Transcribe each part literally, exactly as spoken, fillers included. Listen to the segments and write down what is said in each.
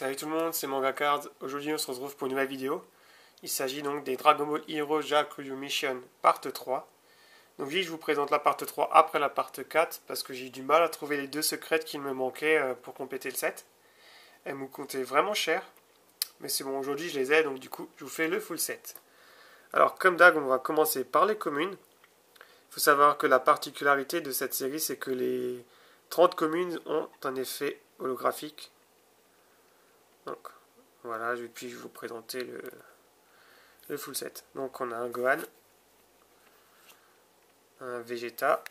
Salut tout le monde, c'est MangaCard. Aujourd'hui on se retrouve pour une nouvelle vidéo. Il s'agit donc des Dragon Ball Heroes Jakuryu Mission part trois. Donc oui, je vous présente la part trois après la part quatre parce que j'ai eu du mal à trouver les deux secrètes qu'il me manquaient pour compléter le set. Elles me coûtaient vraiment cher, mais c'est bon, aujourd'hui je les ai, donc du coup je vous fais le full set. Alors comme d'hab, on va commencer par les communes. Il faut savoir que la particularité de cette série, c'est que les trente communes ont un effet holographique. Donc voilà, puis je vais vous présenter le, le full set. Donc on a un Gohan, un Vegeta,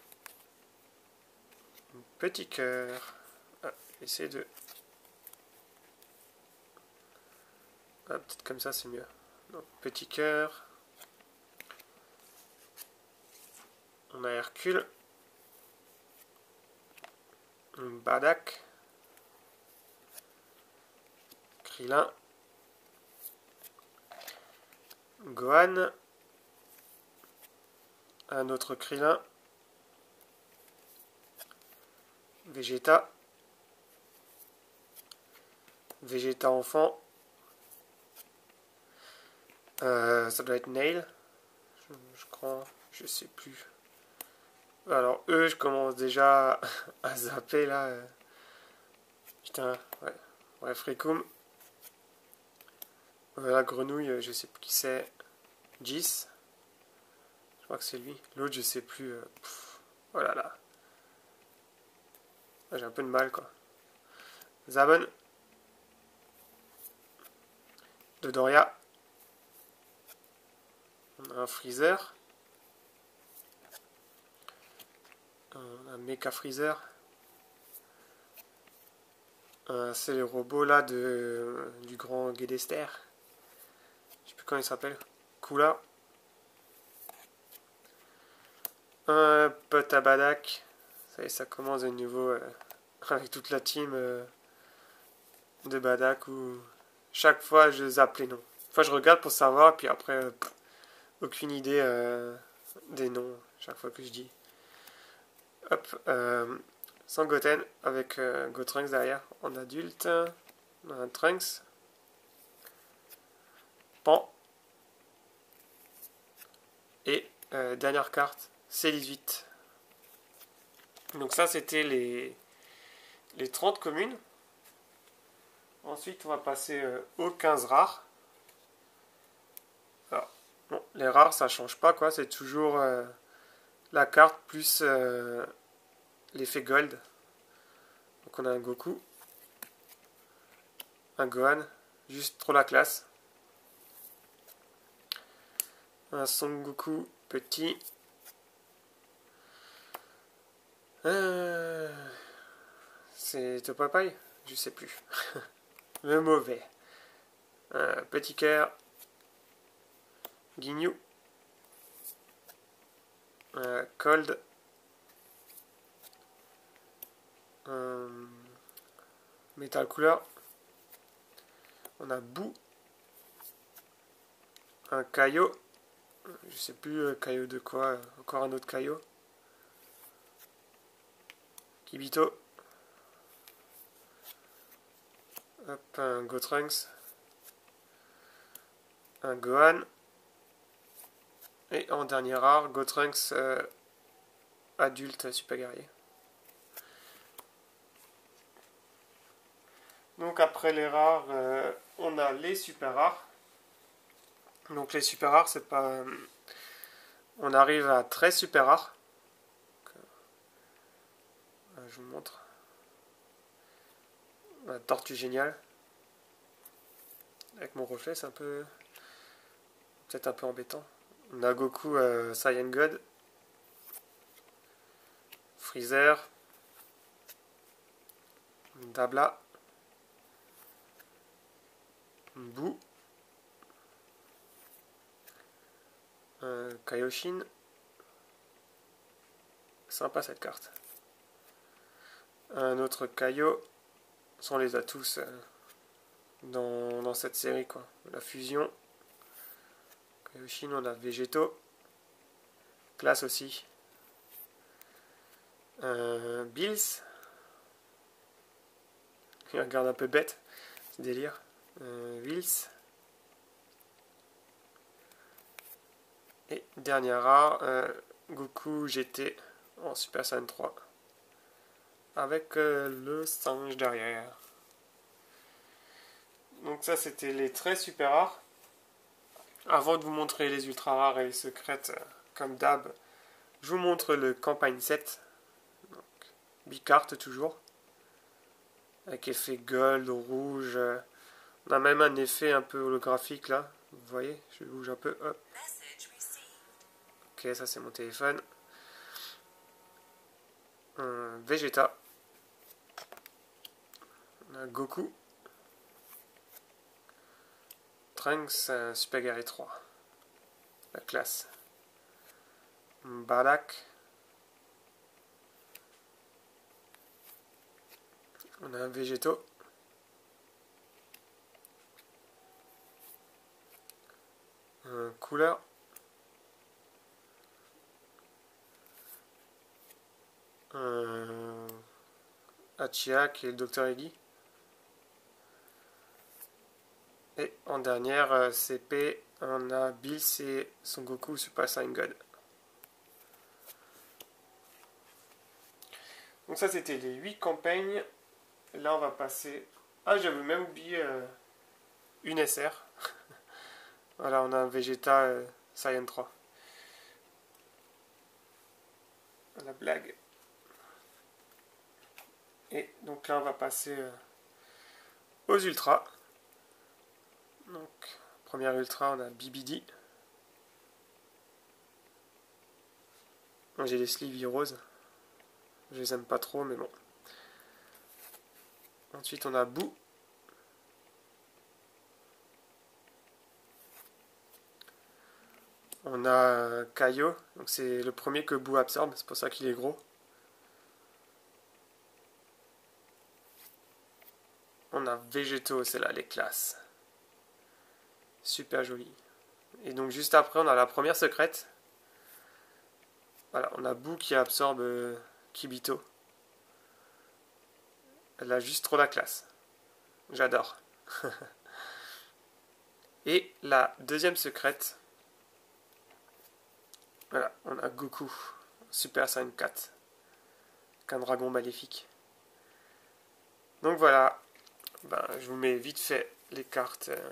un petit cœur. Ah, essayer de... Ah, peut-être comme ça c'est mieux. Donc, petit cœur. On a Hercule. Un Bardock. Krillin. Gohan. Un autre Krillin. Vegeta. Vegeta enfant. Euh, ça doit être Nail. Je, je crois. Je sais plus. Alors eux, je commence déjà à zapper là. Putain, ouais. Bref, Rikum. La grenouille, je sais plus qui c'est. Jis. Je crois que c'est lui. L'autre, je sais plus. Pff, oh là là. J'ai un peu de mal, quoi. Zabon. Dodoria. On a un Freezer. Un Mecha Freezer. Euh, c'est le robot là de, du grand Gedester. Je sais plus comment il s'appelle. Kula. Un pote à Bardock. Ça y est, ça commence de nouveau euh, avec toute la team euh, de Bardock où chaque fois je zappe les noms. Enfin, je regarde pour savoir, puis après, euh, pff, aucune idée euh, des noms chaque fois que je dis. Hop, euh, sans Goten avec euh, Gotrunks derrière en adulte. On a un Trunks. Pan. Et euh, dernière carte, C dix-huit. Donc ça c'était les, les trente communes. Ensuite on va passer euh, aux quinze rares. Alors, bon, les rares ça change pas quoi, c'est toujours euh, la carte plus euh, l'effet gold. Donc on a un Goku, un Gohan, juste trop la classe. Un Son Goku petit. Euh, c'est Topapai, je sais plus. Le mauvais. Un petit cœur. Ginyu. Un Cold. Un Metal Couleur. On a Boo. Un Kaio. Je sais plus euh, Kaio de quoi. Euh, encore un autre Kaio. Kibito. Hop, un Gotrunks. Un Gohan. Et en dernier rare, Gotrunks euh, adulte super guerrier. Donc après les rares, euh, on a les super rares. Donc les super rares, c'est pas... Euh, on arrive à treize super rares. Donc, euh, je vous montre. La tortue géniale. Avec mon reflet, c'est un peu... peut-être un peu embêtant. On a Goku euh, Saiyan God. Freezer. Dabla. Boo. Euh, Kaioshin. Sympa cette carte. Un autre Kaio. On les a tous euh, dans, dans cette série quoi. La fusion. Kaioshin, on a Végétaux. Classe aussi. Euh, Bills. Il regarde un peu bête. délire. Euh, Wills. Et dernière rare, euh, Goku G T en Super Saiyan trois. Avec euh, le singe derrière. Donc ça c'était les très super rares. Avant de vous montrer les ultra rares et les secrètes, euh, comme d'hab, je vous montre le campagne sept. Donc, bicarte toujours. Avec effet gold, rouge. Euh, on a même un effet un peu holographique là. Vous voyez, je bouge un peu. Hop. Ok, ça c'est mon téléphone. Un Vegeta. On a Goku. Trunks, un Super Guerrier trois. La classe. Bardock. On a un Végéto. Un Couleur. Un Hachia qui est le Docteur Eggy. Et en dernière C P, on a Bills et Son Goku Super Saiyan God. Donc ça c'était les huit campagnes. Là on va passer... Ah, j'avais même oublié euh, une S R. Voilà, on a un Vegeta euh, Saiyan trois. La blague. Et donc là on va passer euh, aux ultras. Donc, première ultra, on a B B D. J'ai les Sleevy roses. Je les aime pas trop, mais bon. Ensuite, on a Boo. On a Kaio. Donc, c'est le premier que Boo absorbe. C'est pour ça qu'il est gros. On a Végéto, c'est là, les classes. Super joli. Et donc, juste après, on a la première secrète. Voilà, on a Boo qui absorbe euh, Kibito. Elle a juste trop la classe. J'adore. Et la deuxième secrète. Voilà, on a Goku. Super Saiyan quatre. Qu'un dragon maléfique. Donc voilà. Ben, je vous mets vite fait les cartes euh,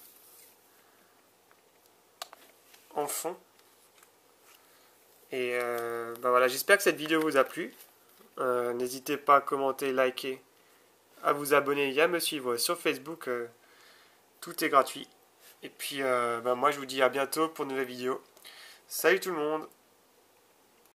en fond. Et euh, ben voilà, j'espère que cette vidéo vous a plu. Euh, N'hésitez pas à commenter, liker, à vous abonner et à me suivre sur Facebook. Euh, tout est gratuit. Et puis, euh, ben moi, je vous dis à bientôt pour une nouvelle vidéo. Salut tout le monde!